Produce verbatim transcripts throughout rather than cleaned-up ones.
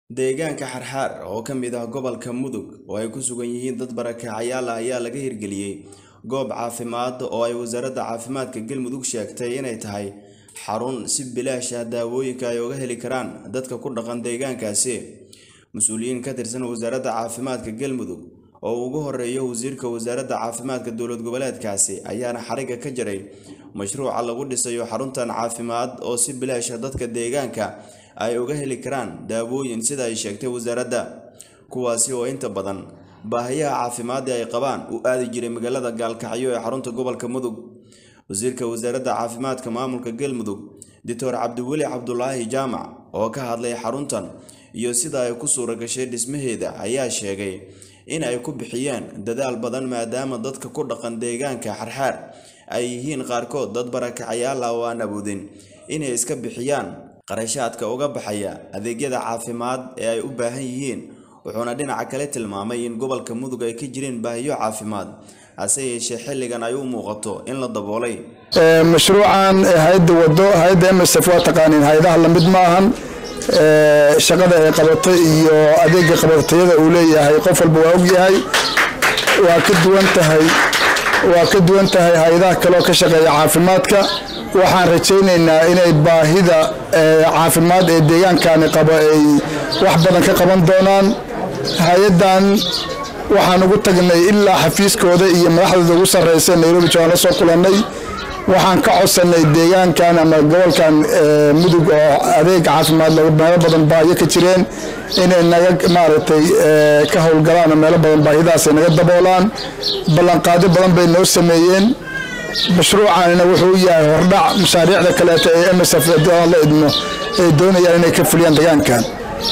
deegaanka Xarxaar oo ka mid ah gobolka Mudug oo ay ku sugan yihiin dad barakacayaal ah ayaa laga hirgeliyay goob caafimaad oo ay wasaaradda caafimaadka Galmudug sheegtay inay tahay xarun si bilaash ah daawooyinka ay uga heli karaan dadka ku dhaqan deegaankaasi. Mas'uuliyiin ka tirsan wasaaradda caafimaadka Galmudug oo ugu horeeyo wasiirka wasaaradda caafimaadka dowlad goboleedkaasi ayaana xariga ka jaray mashruuca lagu dhisayo xaruntan caafimaad oo si bilaash ah dadka deegaanka ay uga heli karaan daawooyin sida ay sheegtay wasaaradda, kuwaasi oo inta badan baahiyaha caafimaad ay qabaan u aadi jiray magaalada Gaalkacyo ee xarunta gobolka Mudug. Wasiirka wasaaradda caafimaadka maamulka Galmudug Doctor Cabdiweli Cabdulaahi Jaamac oo ka hadlay xaruntan iyo sida ay ku suura gashay dhismaheeda ayaa sheegay in ay ku bixiyaan dadaal badan maadaama dadka ku dhaqan deegaanka Xarxaar ay yihiin qaarkood dad barakacayaal ah oo aan awoodin inay iska bixiyaan qarashaadka uga baxaya adeegyada caafimaad ee ay u baahan yihiin. Wuxuuna dhinaca kale tilmaamay in gobolka Mudug ay ka jireen baahiyo caafimaad hase yeeshee xilligan ay u muuqato in la daboolay. mashruucan hay'adda wado hay'adda M S F waa taqaaniin hay'adaha la mid ma ahan shaqada ay qabatay iyo adeega qabatayada uu leeyahay qof walba waa og yahay waa ka duwan tahay waa ka duwan tahay hay'adaha kale oo ka shaqeeya caafimaadka. waxaan rajaynaynaa inay baahida caafimaad ee deegaankan qaba ay wax badan ka qaban doonaan. hay'adan waxaan ugu tagnay ilaa xafiiskooda iyo madaxdooda ugu sarreysay Nairobi joogaan la soo kulanay. waxaan ka codsanay deegaankan ama gobolkan Mudug oo adeeg caafimaad lagu meelo badan baahiyo ka jireen inay naga maaragtay ka howlgalaan meelo badan baahidaas ay naga daboolaan. ballanqaado badan bay noo sameeyeen. mashruucanina wuxuu yahay hordhac mashaariicda kale ee M S F la idmo ay doonayaan inay ka fuliyaan deegaankan.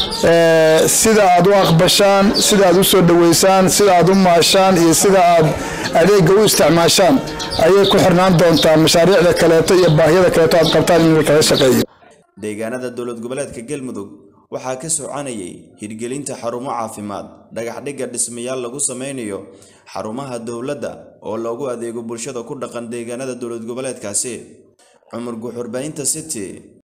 sida aad u aqbashaan, sida aad u soo dhaweysaan, sida aad u maashaan iyo sida aad adeega u isticmaashaan ayay ku xirnaan doontaa mashaariicda kale iyo baahiyada kale aad qabtaan in kala shaqeeyo. deegaanada dowlad goboleedka Galmudug waxaa ka soconayay hirgelinta xarumo caafimaad, dhagax dhigga dhismayaal lagu sameynayo xarumaha dowladda oo loogu adeego bulshada ku dhaqan deegaanada dowlad goboleedkaasi. Cumar Guxurbaynta City.